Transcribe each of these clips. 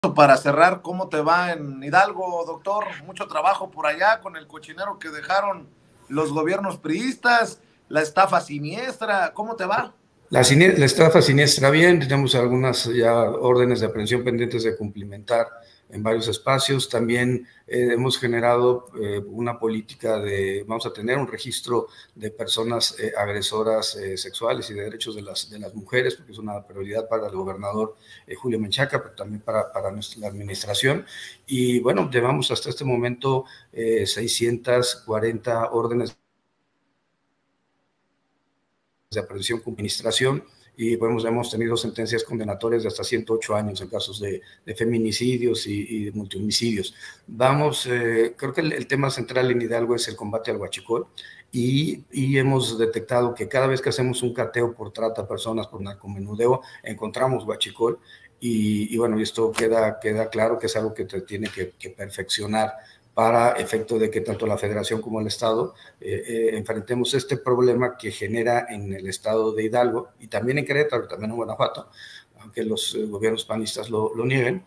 Para cerrar, ¿cómo te va en Hidalgo, doctor? Mucho trabajo por allá con el cochinero que dejaron los gobiernos priistas, la estafa siniestra, ¿cómo te va? La estafa siniestra bien, tenemos algunas ya órdenes de aprehensión pendientes de cumplimentar en varios espacios. También hemos generado una política vamos a tener un registro de personas agresoras sexuales y de derechos de las mujeres, porque es una prioridad para el gobernador Julio Menchaca, pero también para la administración. Y bueno, llevamos hasta este momento 640 órdenes de aprehensión con administración y hemos tenido sentencias condenatorias de hasta 108 años en casos de feminicidios y de multihomicidios. Creo que el tema central en Hidalgo es el combate al huachicol y hemos detectado que cada vez que hacemos un cateo por trata de personas, por narcomenudeo, encontramos huachicol y bueno, esto queda claro que es algo que te tiene que perfeccionar para efecto de que tanto la Federación como el Estado enfrentemos este problema que genera en el estado de Hidalgo y también en Querétaro, también en Guanajuato, aunque los gobiernos panistas lo nieguen,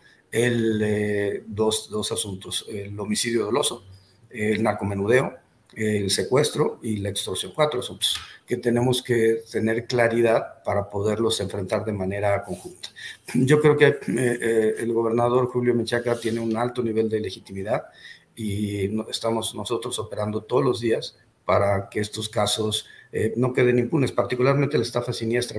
dos asuntos: el homicidio doloso, el narcomenudeo, el secuestro y la extorsión. 4 asuntos que tenemos que tener claridad para poderlos enfrentar de manera conjunta. Yo creo que el gobernador Julio Menchaca tiene un alto nivel de legitimidad y estamos nosotros operando todos los días para que estos casos no queden impunes, particularmente la estafa siniestra.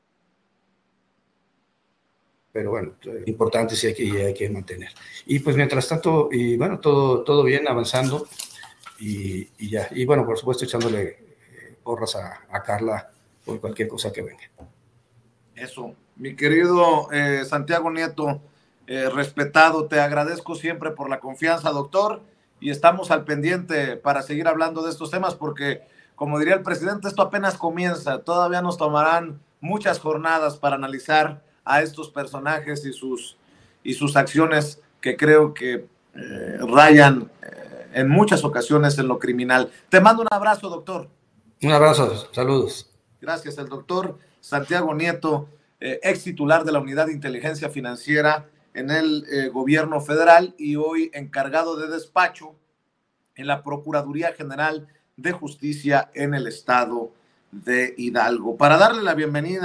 Pero bueno, importante sí hay que mantener. Y pues mientras tanto, y bueno, todo bien, avanzando y ya. Y bueno, por supuesto, echándole porras a Carla por cualquier cosa que venga. Eso, mi querido Santiago Nieto, respetado, te agradezco siempre por la confianza, doctor, y estamos al pendiente para seguir hablando de estos temas porque, como diría el presidente, esto apenas comienza, todavía nos tomarán muchas jornadas para analizar a estos personajes y sus acciones que creo que rayan en muchas ocasiones en lo criminal. Te mando un abrazo, doctor. Un abrazo, saludos. Gracias, el doctor Santiago Nieto, ex titular de la Unidad de Inteligencia Financiera en el gobierno federal y hoy encargado de despacho en la Procuraduría General de Justicia en el estado de Hidalgo. Para darle la bienvenida